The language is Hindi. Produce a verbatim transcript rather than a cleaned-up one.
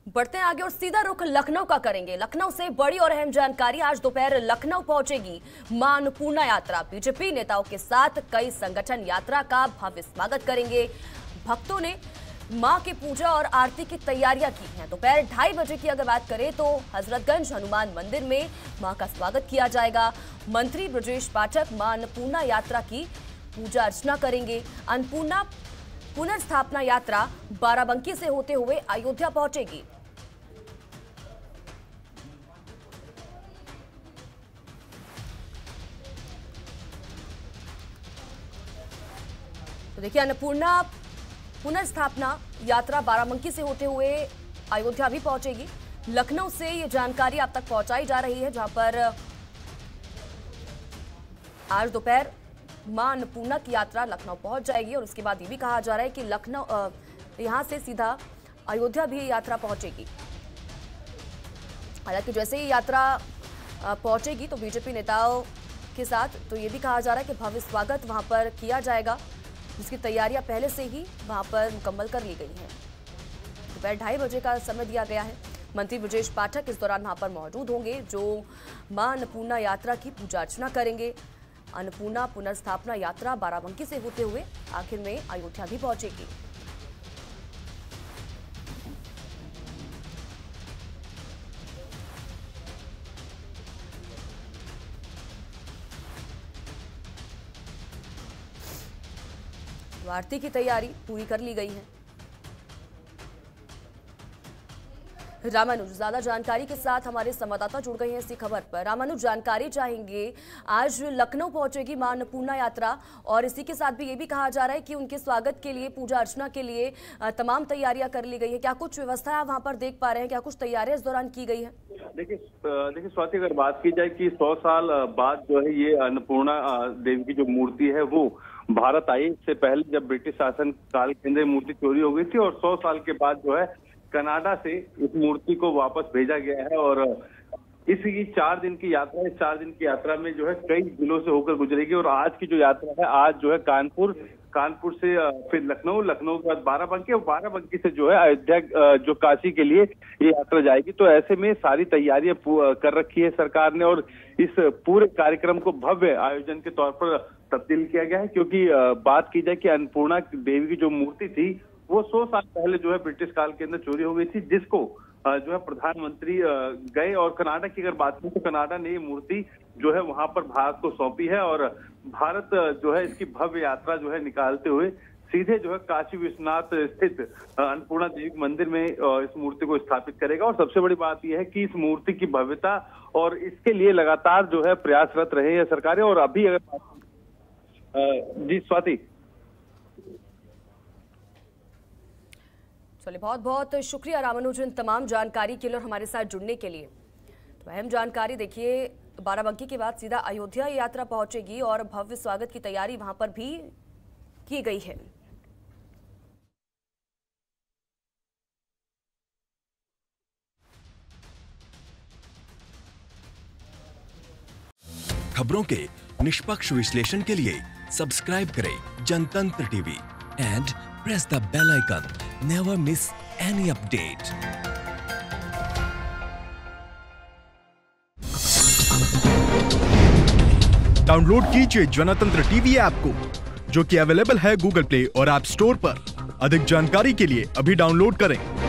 बढ़ते हैं आगे और सीधा रुख लखनऊ का करेंगे। लखनऊ से बड़ी और अहम जानकारी, आज दोपहर लखनऊ पहुंचेगी मां अन्नपूर्णा यात्रा। बीजेपी नेताओं के साथ कई संगठन यात्रा का भव्य स्वागत करेंगे। भक्तों ने मां की पूजा और आरती की तैयारियां की हैं। दोपहर ढाई बजे की अगर बात करें तो हजरतगंज हनुमान मंदिर में मां का स्वागत किया जाएगा। मंत्री ब्रजेश पाठक मां अन्नपूर्णा यात्रा की पूजा अर्चना करेंगे। अन्नपूर्णा पुनर्स्थापना यात्रा बाराबंकी से होते हुए अयोध्या पहुंचेगी। तो देखिए, अन्नपूर्णा पुनर्स्थापना यात्रा बाराबंकी से होते हुए अयोध्या भी पहुंचेगी। लखनऊ से ये जानकारी आप तक पहुंचाई जा रही है, जहां पर आज दोपहर मां अन्नपूर्णा की यात्रा लखनऊ पहुंच जाएगी और उसके बाद ये भी कहा जा रहा है कि लखनऊ यहां से सीधा अयोध्या भी यात्रा पहुंचेगी। हालांकि जैसे ही यात्रा पहुंचेगी तो बीजेपी नेताओं के साथ तो ये भी कहा जा रहा है कि भव्य स्वागत वहां पर किया जाएगा, जिसकी तैयारियां पहले से ही वहां पर मुकम्मल कर ली गई हैं। दोपहर ढाई बजे का समय दिया गया है। मंत्री ब्रजेश पाठक इस दौरान वहां पर मौजूद होंगे, जो मां अन्नपूर्णा यात्रा की पूजा अर्चना करेंगे। अन्नपूर्णा पुनर्स्थापना यात्रा बाराबंकी से होते हुए आखिर में अयोध्या भी पहुंचेगी। आरती की तैयारी पूरी कर ली गई है। रामानुज ज्यादा जानकारी के साथ हमारे संवाददाता जुड़ गए हैं इसी खबर पर। रामानुज, जानकारी चाहेंगे, आज लखनऊ पहुंचेगी मां अन्नपूर्णा यात्रा और इसी के साथ भी ये भी कहा जा रहा है कि उनके स्वागत के लिए, पूजा अर्चना के लिए तमाम तैयारियां कर ली गई है। क्या कुछ व्यवस्था आप वहां पर देख पा रहे हैं? क्या कुछ तैयारियां इस दौरान की गई है? देखिए देखिए स्वाति, अगर बात की जाए कि सौ साल बाद जो है ये अन्नपूर्णा देवी की जो मूर्ति है वो भारत आई। इससे पहले जब ब्रिटिश शासन काल के अंदर मूर्ति चोरी हो गई थी और सौ साल के बाद जो है कनाडा से इस मूर्ति को वापस भेजा गया है और इसकी चार दिन की यात्रा है। चार दिन की यात्रा में जो है कई जिलों से होकर गुजरेगी और आज की जो यात्रा है, आज जो है कानपुर कानपुर से फिर लखनऊ, लखनऊ के बाद बाराबंकी और बाराबंकी से जो है अयोध्या, जो काशी के लिए ये यात्रा जाएगी। तो ऐसे में सारी तैयारियां कर रखी है सरकार ने और इस पूरे कार्यक्रम को भव्य आयोजन के तौर पर तब्दील किया गया है। क्योंकि बात की जाए कि अन्नपूर्णा देवी की जो मूर्ति थी वो सौ साल पहले जो है ब्रिटिश काल के अंदर चोरी हो गई थी, जिसको जो है प्रधानमंत्री गए और कनाडा की अगर बात करें तो कनाडा ने ये मूर्ति जो है वहां पर भारत को सौंपी है और भारत जो है इसकी भव्य यात्रा जो है निकालते हुए सीधे जो है काशी विश्वनाथ स्थित अन्नपूर्णा देवी मंदिर में इस मूर्ति को स्थापित करेगा। और सबसे बड़ी बात यह है कि इस मूर्ति की भव्यता और इसके लिए लगातार जो है प्रयासरत रहे हैं सरकारें। और अभी अगर जी स्वाति, चलिए, बहुत बहुत शुक्रिया रामानुज इन तमाम जानकारी के लिए और हमारे साथ जुड़ने के लिए। तो अहम जानकारी देखिए, बाराबंकी के बाद सीधा अयोध्या यात्रा पहुंचेगी और भव्य स्वागत की तैयारी वहां पर भी की गई है। खबरों के निष्पक्ष विश्लेषण के लिए सब्सक्राइब करें Jantantra TV and press the bell icon. Never miss any update. Download कीजिए जनतंत्र टीवी ऐप को, जो कि अवेलेबल है गूगल प्ले और ऐप स्टोर पर। अधिक जानकारी के लिए अभी डाउनलोड करें।